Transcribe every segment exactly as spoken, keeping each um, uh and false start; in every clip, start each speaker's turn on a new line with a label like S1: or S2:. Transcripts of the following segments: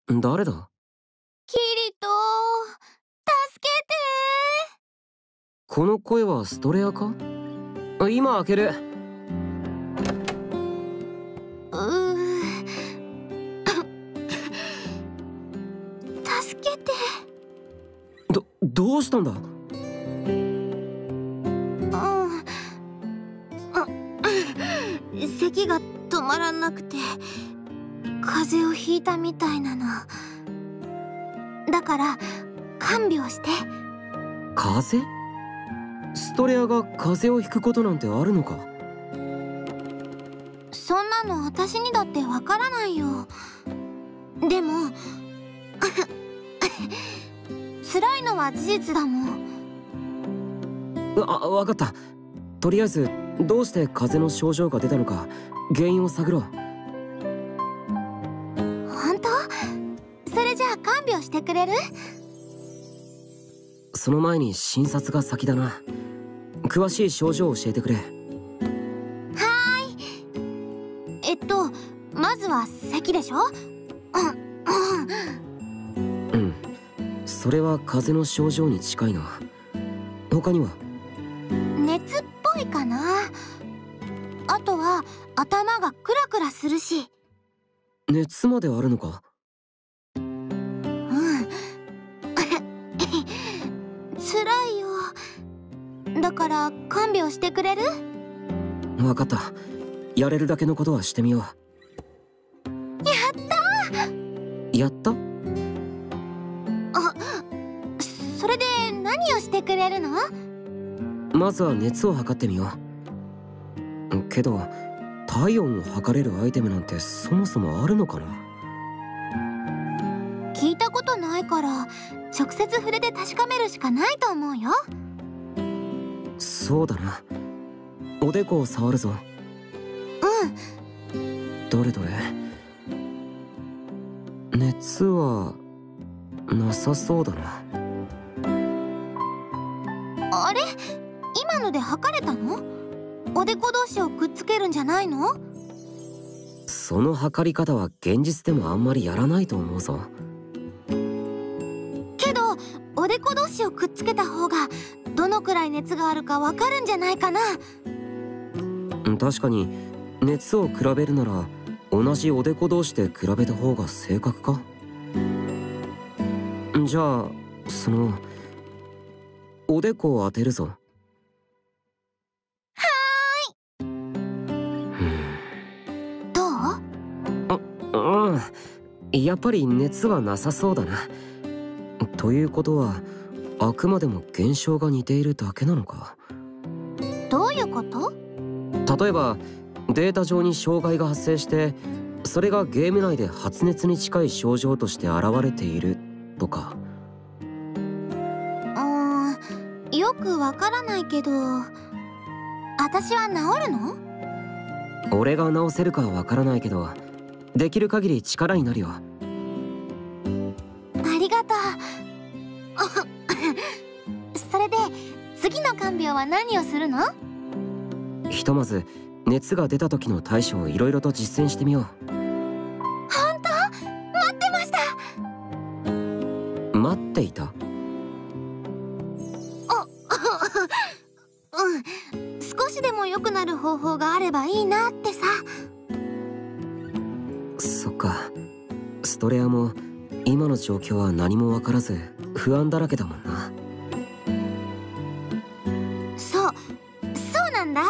S1: 誰だ？
S2: キリト、助けて。
S1: この声はストレアか？今開ける。
S2: うー助けて。
S1: ど、どうしたんだ？
S2: うん、咳が止まらなくて風邪をひいたみたいなの。だから看病して。
S1: 風邪？ストレアが風邪をひくことなんてあるのか？
S2: そんなの私にだってわからないよ。でも辛いのは事実だもん。
S1: あ、わかった。とりあえずどうして風邪の症状が出たのか原因を探ろう。
S2: 本当？それじゃあ看病してくれる？
S1: その前に診察が先だな。詳しい症状を教えてくれ。
S2: はーい。えっとまずは咳でしょ？
S1: うん、それは風邪の症状に近いな。他には？
S2: 熱っぽいかな。あとは頭がクラクラするし。
S1: 熱まであるのか？
S2: うん。辛いよ。だから看病してくれる？
S1: 分かった。やれるだけのことはしてみよう。
S2: やったー！
S1: やった？
S2: あ、それで何をしてくれるの？
S1: まずは熱を測ってみよう。けど体温を測れるアイテムなんてそもそもあるのかな？
S2: 聞いたことないから直接触れて確かめるしかないと思うよ。
S1: そうだな。おでこを触るぞ。
S2: うん。
S1: どれどれ。熱はなさそうだな。
S2: あれ？今ので測れたの？おでこ同士をくっつけるんじゃないの？
S1: その測り方は現実でもあんまりやらないと思うぞ。
S2: けどおでこ同士をくっつけた方がどのくらい熱があるかわかるんじゃないかな。
S1: 確かに熱を比べるなら同じおでこ同士で比べた方が正確か？じゃあそのおでこを当てるぞ。
S2: はーい。どう？
S1: あ、うん。やっぱり熱はなさそうだな。ということはあくまでも現象が似ているだけなのか？
S2: どういうこと？
S1: 例えばデータ上に障害が発生してそれがゲーム内で発熱に近い症状として現れているとか。
S2: うーん、よくわからないけど私は治るの？
S1: 俺が治せるかはわからないけどできる限り力になるよ。
S2: ありがとう。それで次の看病は何をするの？
S1: ひとまず熱が出た時の対処をいろいろと実践してみよう。
S2: 本当？待ってました。
S1: 待っていた？
S2: あ、うん、少しでも良くなる方法があればいいなってさ。
S1: そっか。ストレアも今の状況は何も分からず不安だらけだもんな。
S2: そう、そうなんだ。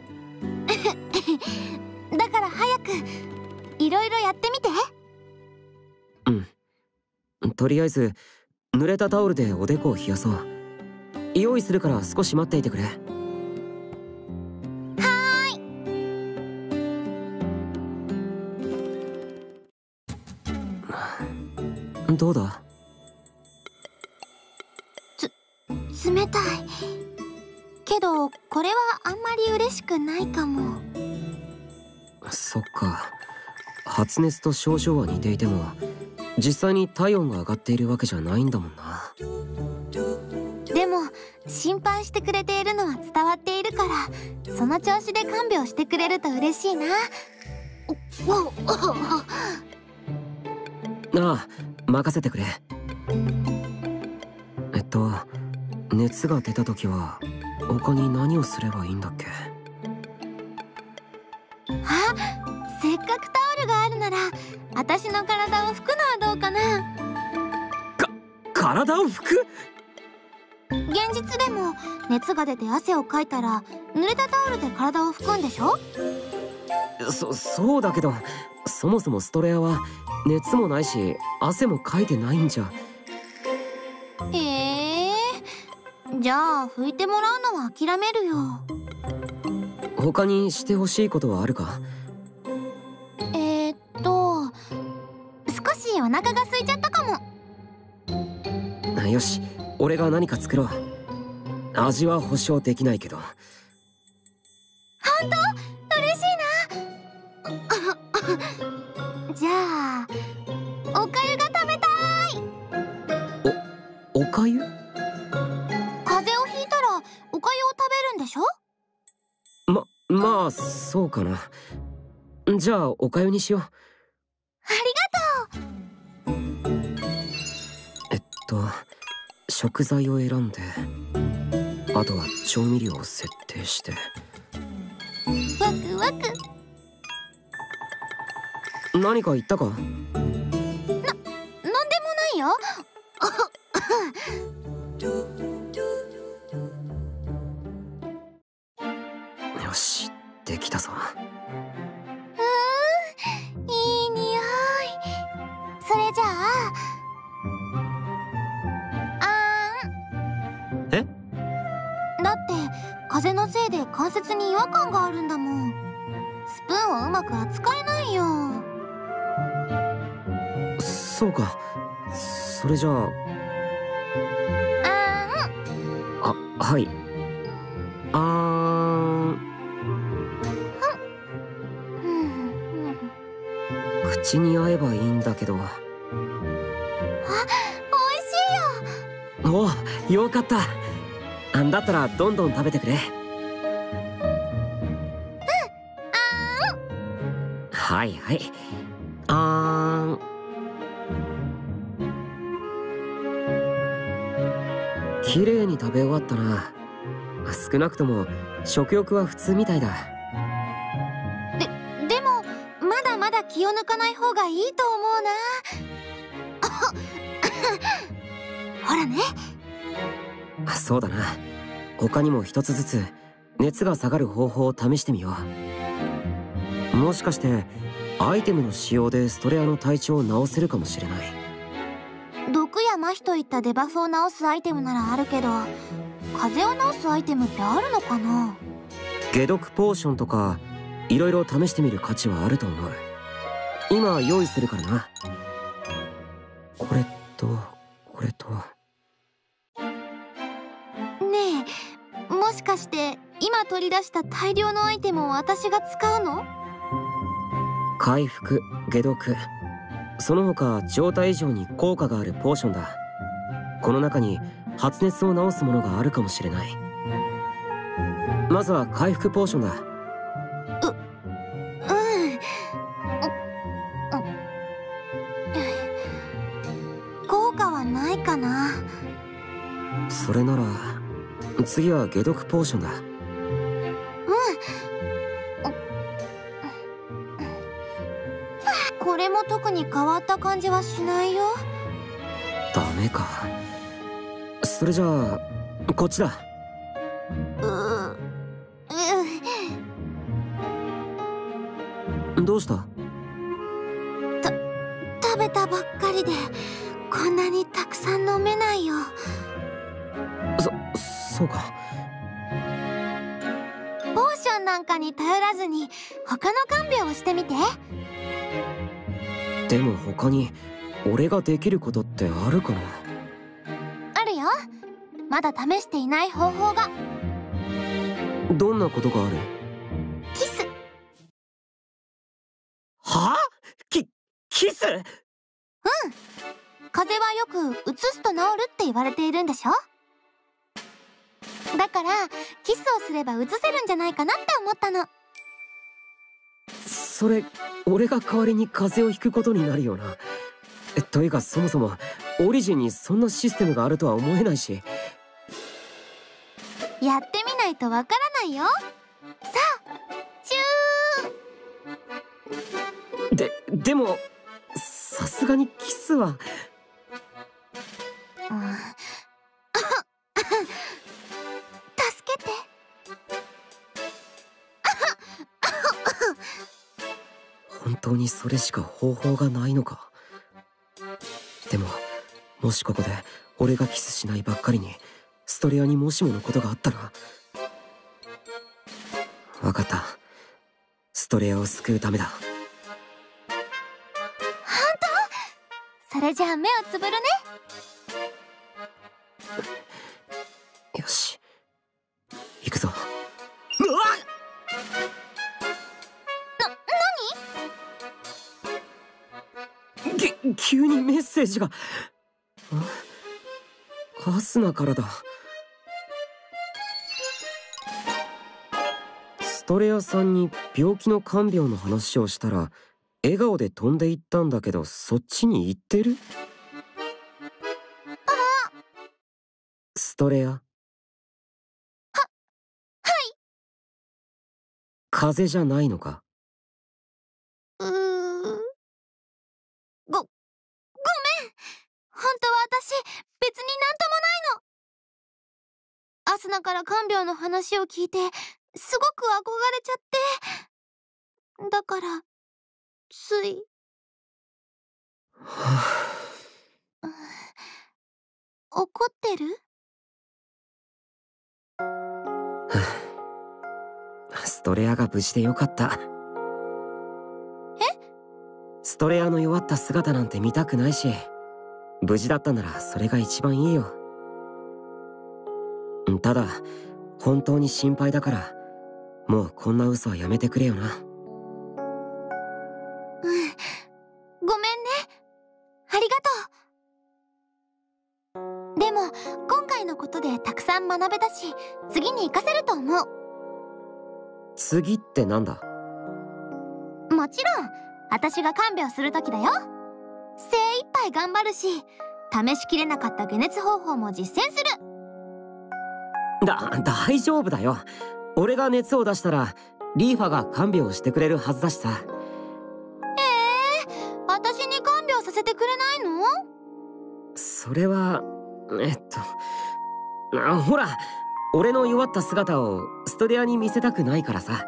S2: だから早くいろいろやってみて。
S1: うん。とりあえず濡れたタオルでおでこを冷やそう。用意するから少し待っていてくれ。
S2: は
S1: ーい。どうだ？
S2: つ、冷たい。けどこれはあんまり嬉しくないかも。
S1: そっか。発熱と症状は似ていても実際に体温が上がっているわけじゃないんだもんな。
S2: でも心配してくれているのは伝わっているからその調子で看病してくれると嬉しいな。
S1: ああ、任せてくれ。えっと熱が出た時は他に何をすればいいんだっけ？
S2: あ、せっかくタオルがあるなら私の体を拭くのはどうかな。
S1: か、体を拭く？
S2: 現実でも熱が出て汗をかいたら濡れたタオルで体を拭くんでしょ？
S1: そ、そうだけど、そもそもストレアは熱もないし汗もかいてないんじゃ。
S2: へえ、じゃあ拭いてもらうのは諦めるよ。
S1: 他にしてほしいことはあるか？
S2: えー、っと少しお腹が空いちゃったかも。
S1: よし、俺が何か作ろう。味は保証できないけど。
S2: 本当？嬉しいな。じゃあおかゆが食べたい。
S1: お、おかゆ？
S2: 風邪をひいたらおかゆを食べるんでしょ？
S1: ま、まあそうかな。じゃあおかゆにしよう。
S2: ありがとう。
S1: えっと食材を選んで、あとは調味料を設定して。
S2: ワクワク。
S1: 何か言ったか？な、
S2: なんでもないよ。
S1: よし、できたぞ。
S2: うーん、いい匂い。それじゃああーん。
S1: え？
S2: だって風のせいで関節に違和感があるんだもん。スプーンをうまく扱えないよ。
S1: そうか。それじゃあ。
S2: あ
S1: あ、はい。あーん。
S2: ーん。
S1: 口に合えばいいんだけど。
S2: あ、美味しいよ。
S1: お、よかった。だったらどんどん食べてくれ。はいはい。あーん。綺麗に食べ終わったな。少なくとも食欲は普通みたいだ。
S2: で、でもまだまだ気を抜かない方がいいと思うな。ほらね。
S1: そうだな。他にも一つずつ熱が下がる方法を試してみよう。もしかしてアイテムの使用でストレアの体調を治せるかもしれない。
S2: 毒や麻痺といったデバフを治すアイテムならあるけど、風邪を治すアイテムってあるのかな？
S1: 解毒ポーションとかいろいろ試してみる価値はあると思う。今用意するからな。これとこれと。
S2: ねえ、もしかして今取り出した大量のアイテムを私が使うの？
S1: 回復、解毒、その他状態以上に効果があるポーションだ。この中に発熱を治すものがあるかもしれない。まずは回復ポーションだ。
S2: う、うん。効果はないかな。
S1: それなら次は解毒ポーションだ。
S2: これも特に変わった感じはしないよ。
S1: ダメか。それじゃあこっちだ。
S2: う
S1: うどうした？
S2: た食べたばっかりでこんなにたくさん飲めないよ。
S1: そそうか。
S2: ポーションなんかに頼らずに他の看病をしてみて。
S1: でも他に俺ができることってあるかな？
S2: あるよ。まだ試していない方法が。
S1: どんなことがある？
S2: キス。
S1: はあ？キ、キス？うん。
S2: 風邪はよく移すと治るって言われているんでしょ？だからキスをすれば移せるんじゃないかなって思ったの。
S1: それ俺が代わりに風邪をひくことになるよな。 というかそもそもオリジンにそんなシステムがあるとは思えないし。
S2: やってみないとわからないよ。さあチュー。
S1: ででもさすがにキスは。
S2: うん、助けて。
S1: 本当にそれしか方法がないのか。でももしここで俺がキスしないばっかりにストレアにもしものことがあったら。分かった、ストレアを救うためだ。
S2: 本当？それじゃあ目をつぶるね。
S1: よし行くぞ。うわっ、き急にメッセージが。カスナからだ。ストレアさんに病気の看病の話をしたら笑顔で飛んでいったんだけど、そっちに行ってる？
S2: あ、
S1: ストレア？は、
S2: はい。
S1: 風邪じゃないのか？
S2: うーご、ごめん。本当は私、別になんともないの。アスナから看病の話を聞いて、すごく憧れちゃって。だから、つい。
S1: は
S2: うん、怒ってる？
S1: ストレアが無事でよかった。
S2: え？
S1: ストレアの弱った姿なんて見たくないし、無事だったならそれが一番いいよ。ただ本当に心配だから、もうこんな嘘はやめてくれよな。
S2: うん、ごめんね。ありがとう。でも今回のことでたくさん学べたし、次に活かせると思う。
S1: 次ってなんだ？
S2: もちろん私が看病する時だよ。精一杯頑張るし、試しきれなかった解熱方法も実践する。
S1: だ、大丈夫だよ。俺が熱を出したらリーファが看病してくれるはずだしさ。
S2: えー、私に看病させてくれないの？
S1: それはえっとあ、ほら俺の弱った姿をストレアに見せたくないからさ。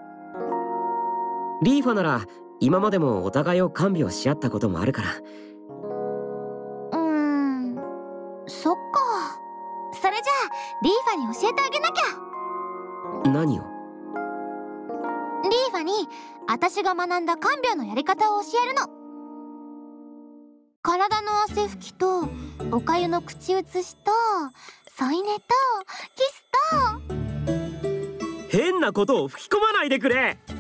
S1: リーファなら今までもお互いを看病し合ったこともあるから。
S2: うーん、そっか。それじゃあリーファに教えてあげなきゃ。
S1: 何を？
S2: リーファに私が学んだ看病のやり方を教えるの。体の汗拭きとおかゆの口移しと添い寝とキスと。
S1: 変なことを吹き込まないでくれ。